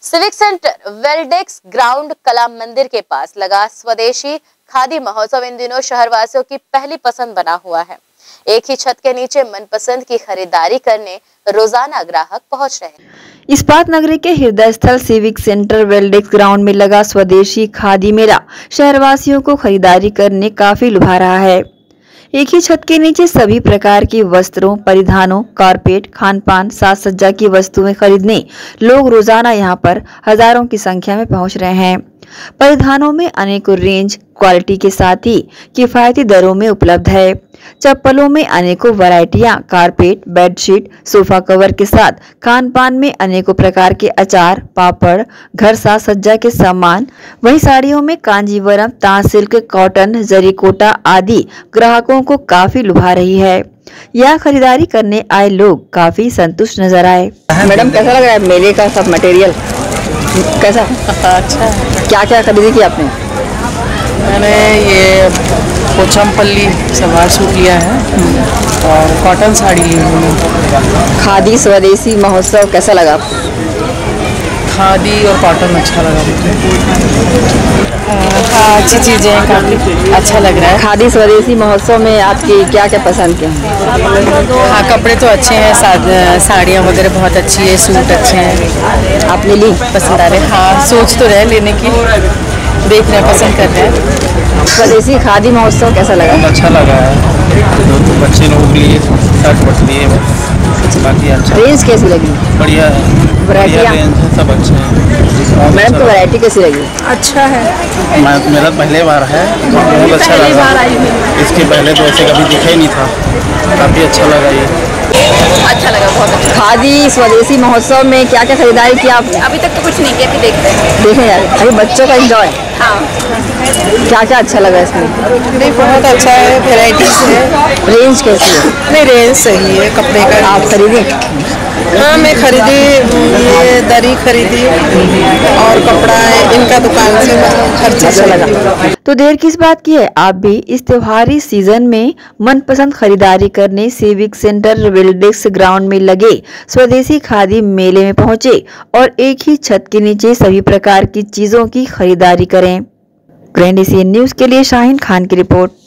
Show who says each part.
Speaker 1: Civic centre वेल्डेक्स ground कला मंदिर के पास लगा स्वदेशी खादी महोत्सव इन दिनों शहरवासियों की पहली पसंद बना हुआ है। एक ही छत के नीचे मनपसंद की खरीदारी करने रोजाना ग्राहक पहुंच रहे हैं।
Speaker 2: इस्पात नगरी के हृदय स्थल सिविक सेंटर वेल्डेक्स ग्राउंड में लगा स्वदेशी खादी मेला शहरवासियों को खरीदारी करने काफी लुभा रहा है। एक ही छत के नीचे सभी प्रकार की वस्त्रों, परिधानों, कारपेट, खानपान, साज सज्जा की वस्तुएं खरीदने लोग रोजाना यहां पर हजारों की संख्या में पहुंच रहे हैं। परिधानों में अनेकों रेंज, क्वालिटी के साथ ही किफायती दरों में उपलब्ध है। चप्पलों में अनेकों वैरायटियां, कारपेट, बेडशीट, सोफा कवर के साथ खानपान में अनेकों प्रकार के अचार, पापड़, घर साज सज्जा के सामान, वहीं साड़ियों में कांजीवरम, तांत सिल्क, कॉटन, जरीकोटा आदि ग्राहकों को काफी लुभा रही है। यह खरीदारी करने आए लोग काफी संतुष्ट नजर आए। मैडम, कैसा लग रहा है मेले का सब मटेरियल? कैसा? अच्छा। क्या क्या खरीदी की आपने?
Speaker 3: मैंने ये पोचमपल्ली सलवार सूट लिया है और कॉटन साड़ी ली हूँ।
Speaker 2: खादी स्वदेशी महोत्सव कैसा लगा?
Speaker 3: खादी और कॉटन अच्छा लगा मुझे। हाँ, अच्छी चीज़ें हैं, काफ़ी अच्छा लग रहा है।
Speaker 2: खादी स्वदेशी महोत्सव में आपकी क्या क्या पसंद के हैं?
Speaker 3: हाँ, कपड़े तो अच्छे हैं, साड़ियाँ वगैरह बहुत अच्छी है, सूट अच्छे हैं।
Speaker 2: आपने ली?
Speaker 3: पसंद आ रहे हैं? हाँ, सोच तो रहे लेने की, देख रहे हैं, पसंद कर रहे हैं।
Speaker 2: स्वदेशी खादी महोत्सव कैसा लगा?
Speaker 4: अच्छा लगा है। बच्चे लोग के लिए शर्ट बट लिए, बाकी अच्छा।
Speaker 2: रेंज कैसी लगी?
Speaker 4: बढ़िया है,
Speaker 2: वैरायटियाँ
Speaker 4: सब अच्छे हैं।
Speaker 2: मैडम को वैरायटी कैसी लगी?
Speaker 3: अच्छा है।
Speaker 4: मेरा पहले बार है, बहुत अच्छा लगा। इसके पहले तो ऐसे कभी दिखा ही नहीं था, काफ़ी अच्छा लगा ये।
Speaker 1: अच्छा लगा, बहुत अच्छा।
Speaker 2: खादी स्वदेशी महोत्सव में क्या क्या खरीदारी की आप?
Speaker 1: अभी तक तो कुछ नहीं किया, देख रहे हैं।
Speaker 2: देखें यार, अभी बच्चों का एंजॉय।
Speaker 1: हाँ।
Speaker 2: क्या क्या अच्छा लगा इसमें?
Speaker 3: नहीं, बहुत अच्छा है, वेराइटीज है।
Speaker 2: रेंज कैसी है?
Speaker 3: नहीं, रेंज सही है कपड़े का।
Speaker 2: आप खरीदी?
Speaker 3: हाँ, मैं खरीदी, ये दरी खरीदी और कपड़ा है, इनका दुकान से हर चीज
Speaker 2: अच्छा लगा। तो देर किस बात की है, आप भी इस त्योहारी सीजन में मनपसंद खरीदारी करने सिविक सेंटर वेल्डेक्स ग्राउंड में लगे स्वदेशी खादी मेले में पहुंचे और एक ही छत के नीचे सभी प्रकार की चीजों की खरीदारी करें। ग्रैंड एशियन न्यूज के लिए शाहीन खान की रिपोर्ट।